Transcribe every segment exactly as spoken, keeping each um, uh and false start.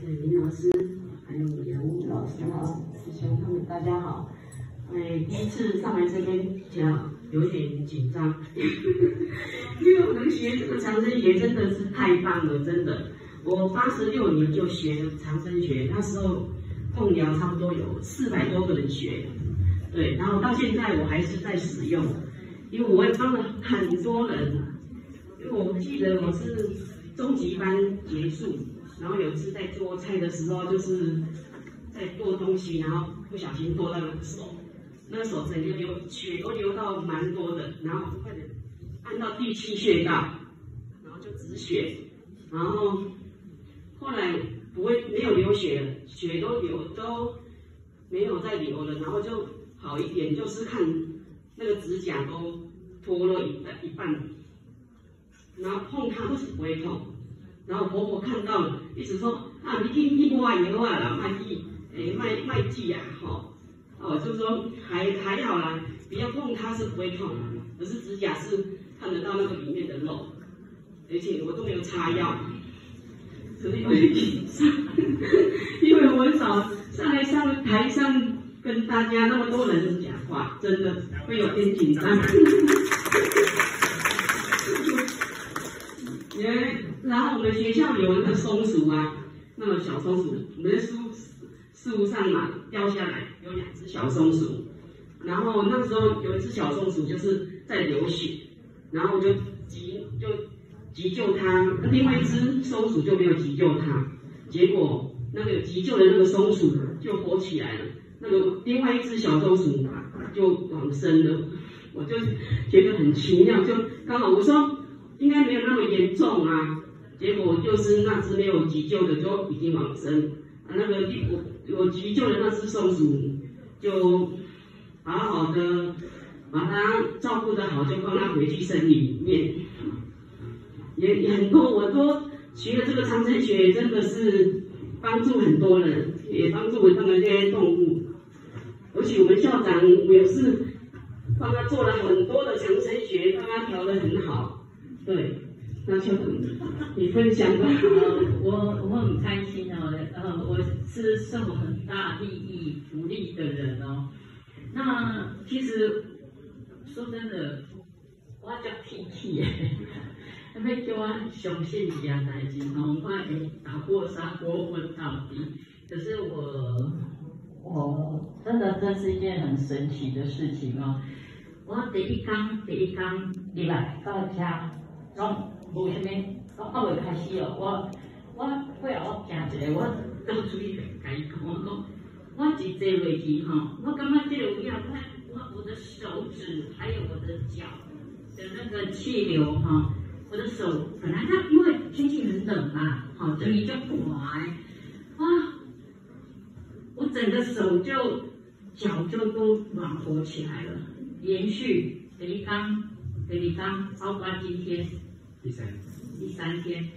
对林老师，还有杨老师哈，师兄他们大家好。哎，第一次上来这边讲，有点紧张，因为我能学这个长生学真的是太棒了，真的。我八十六年就学了长生学，那时候共疗差不多有四百多个人学，对，然后到现在我还是在使用，因为我也帮了很多人。因为我记得我是中级班结束，然后有一次在做菜的时候，就是在剁东西，然后不小心剁到那个手，那个手整个流血都流到蛮多的，然后快点按到第七穴道，然后就止血，然后后来不会没有流血了，血都流都没有再流了，然后就好一点，就是看那个指甲都脱了一半一半。然后碰它都是不会痛，然后婆婆看到了，一直说啊，你去你抹药啊啦，卖去诶卖卖剂啊，吼，哦，就说还还好啦，不要碰它是不会痛，可是指甲是看得到那个里面的肉，而且我都没有擦药，所以有点紧张，因为我很少上来上台上跟大家那么多人讲话，真的会有点紧张。然后我们学校有那个松鼠啊，那个小松鼠，我们的树树上嘛掉下来有两只小松鼠，然后那时候有一只小松鼠就是在流血，然后我就急就急救它，另外一只松鼠就没有急救它，结果那个急救的那个松鼠就活起来了，那个另外一只小松鼠就往生了，我就觉得很奇妙，就刚好我说应该没有那么严重啊。结果就是那只没有急救的就已经往生，啊，那个我我急救的那只松鼠就好好的把它照顾得好，就放它回去森林里面。也也很多，我都学了这个长生学，真的是帮助很多人，也帮助他们这些动物。而且我们校长也是帮他做了很多的长生学，帮他调得很好，对。那就你分享吧。 呃，我我很开心哦，呃，我是受很大利益福利的人哦。那其实说真的，我叫天气耶，要叫我相信一件代志哦，我会打破砂锅问到底。可是我我真的这是一件很神奇的事情哦。我第一天第一天入来到家，拢。无啥物，我还未开始哦。我我过来我行一个，我到处去甲伊讲，我讲我一坐落去吼，我感觉这个有影，我我我的手指还有我的脚的那个气流哈，我的手本来它因为天气很冷嘛，好，所以就滑，哇，我整个手就脚就都暖和起来了，连续第一天、第二天，包括今天。第三第三天，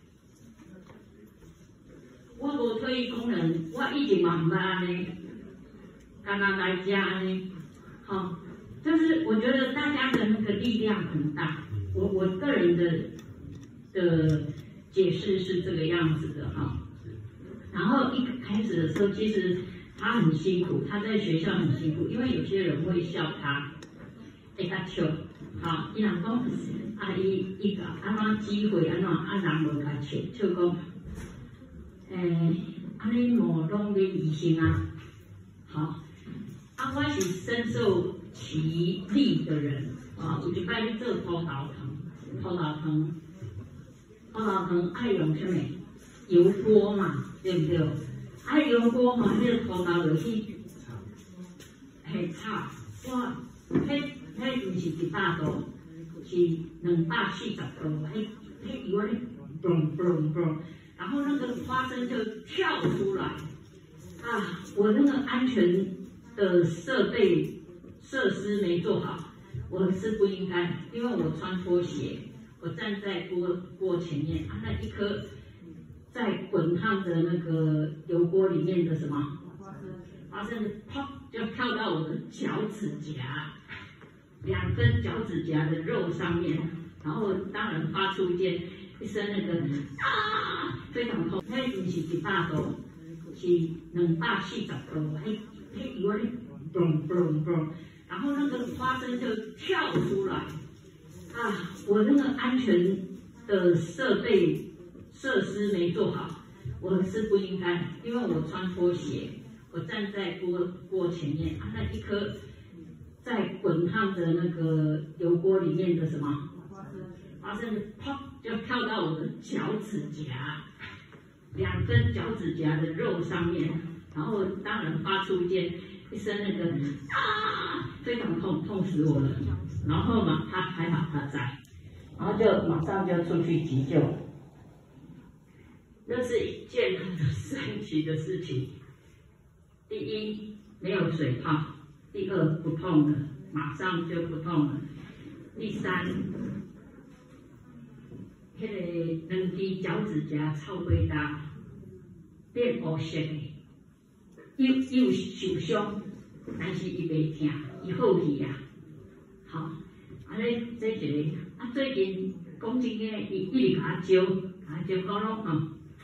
我无特异功能，我一直嘛唔捌呢，刚刚来家呢，好，但是我觉得大家的那个力量很大，我我个人的的解释是这个样子的哈。然后一开始的时候，其实他很辛苦，他在学校很辛苦，因为有些人会笑他，会他笑。好，伊人讲，啊，伊伊个安怎机会安怎啊人无甲笑，就讲，诶，安尼无拢咧医生啊，好，啊，我是深受其利的人，啊，有一摆去做头头糖，头头糖，头头糖爱用啥物？油锅嘛，对不对？啊，油锅吼，迄个头头落去，嘿炒，哇，迄。迄毋是一百度，是两百四十度，迄迄油咧嘣嘣嘣，然后那个花生就跳出来，啊！我那个安全的设备设施没做好，我是不应该，因为我穿拖鞋，我站在锅锅前面，啊，那一颗在滚烫的那个油锅里面的什么花生，砰就跳到我的脚趾甲。两根脚趾甲的肉上面，然后当然发出一件一声那个啊，非常痛，那不是一百度，是两百四十度，迄迄油咧嘣嘣嘣，然后那个花生就跳出来，啊，我那个安全的设备设施没做好，我是不应该，因为我穿拖鞋，我站在锅锅前面，啊，那一颗在滚烫的那个油锅里面的什么花生，砰就跳到我的脚趾甲，两根脚趾甲的肉上面，然后当然发出一件一声那个啊，非常痛，痛死我了。然后嘛，他还好他在，然后就马上就出去急救。那是一件很神奇的事情。第一，没有水泡；第二，不痛了，马上就不痛了。第三，迄、那个两支脚趾甲臭尾大，变黑色的，又又受伤，但是伊袂痛，伊好去啊。好，啊咧这一个，啊最近讲真个，伊一直甲我招，甲我招讲拢吼。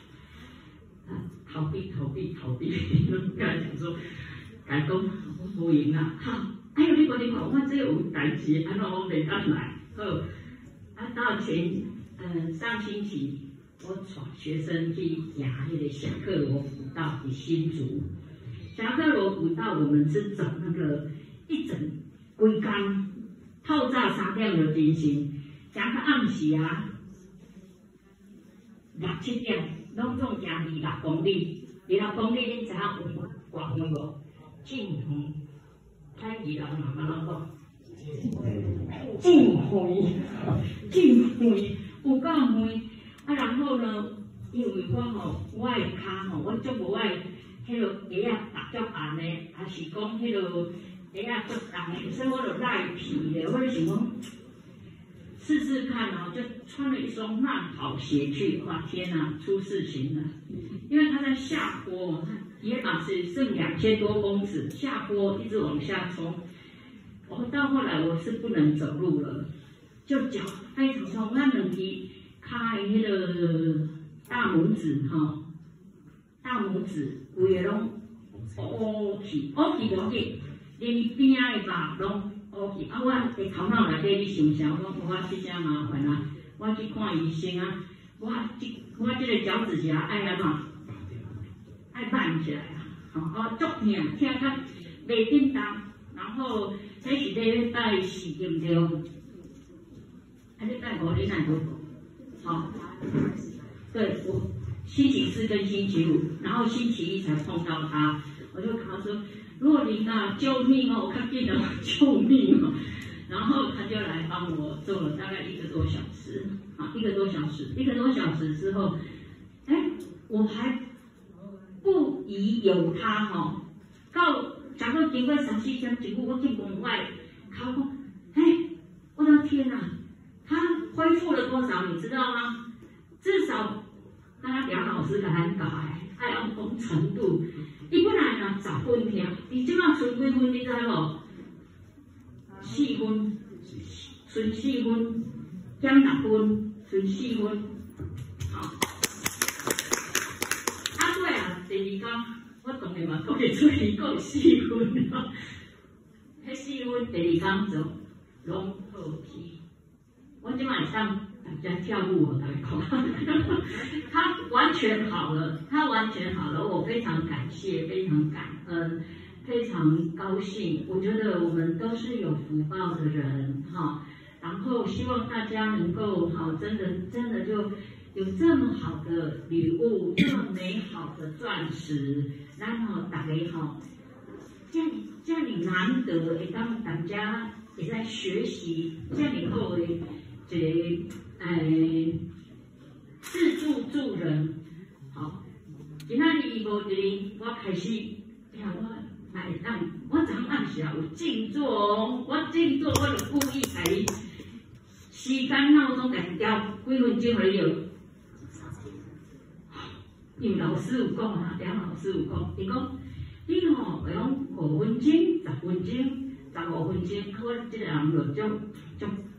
逃避，逃避，逃避，跟他讲说，改讲无用啦，哈，哎呦，你看你看，我这有代志，安怎我袂当来？好，啊，到前，嗯、呃，上星期我带学生去行那个侠客罗古道的新竹，侠客罗古道我们是走那个一整规工，透早三点就进行，行到暗时啊，六七点。拢总行二六公里，二六公里你知影有偌远无？真远，睇二六慢慢啷讲，真远，真远，有够远。啊，然后呢，因为我吼，我的骹吼，我足无爱迄落鞋啊，踏足硬的，还是讲迄落鞋啊足重的，所以我就赖皮的，我就想讲。试试看哦，就穿了一双慢跑鞋去，哇天哪，出事情了！因为他在下坡，野马是剩两千多公尺，下坡一直往下冲。我到后来我是不能走路了，就脚非常痛，那两只开那个大拇指哈，大拇指规个拢乌起，乌起乌起，连边仔的肉拢。OK， 啊，我的头脑内底你想想，我我这真麻烦啊！我去看医生啊，我这我这个脚趾甲爱安怎？爱挽起来啊！哦，足痛，痛到袂叮当。然后这是礼拜四对不对？还是礼拜五你哪都好？对，我星期四跟星期五，然后星期一才碰到他，我就跟他说。若琳啊，救命哦！我看见了，救命哦！然后他就来帮我做了大概一个多小时，啊，一个多小时，一个多小时之后，哎，我还不疑有他哈、哦。到假如经过三四点钟，我去门外，他说：“哎，我的天哪！他恢复了多少？你知道吗？至少，刚刚梁老师给他搞哎，爱用种程度。”伊本来若十分痛，伊即马剩几分你知无？四分，剩四分，减六分，剩四分。好，啊对啊，第二天我当然嘛讲会出去讲四分咯。迄四分第二天就拢好去。我即马会当大家跳舞我来看，他完全好了，他完全好了，我非常感谢，非常感恩，非常高兴。我觉得我们都是有福报的人哈，然后希望大家能够好，真的真的就有这么好的礼物，这么美好的钻石，然后大家哈，这样这样你难得会当大家也在学习这样以后的。一个诶，自助助人，好。今仔日无一个，我开始，呀，我来当，我昨暗时啊有静坐哦，我静坐，我就故意在时间闹钟来调几分钟来有。因为老师有讲啊，梁老师有讲，伊讲，你吼用五分钟、十分钟、十五分钟，啊，我这个人就足足。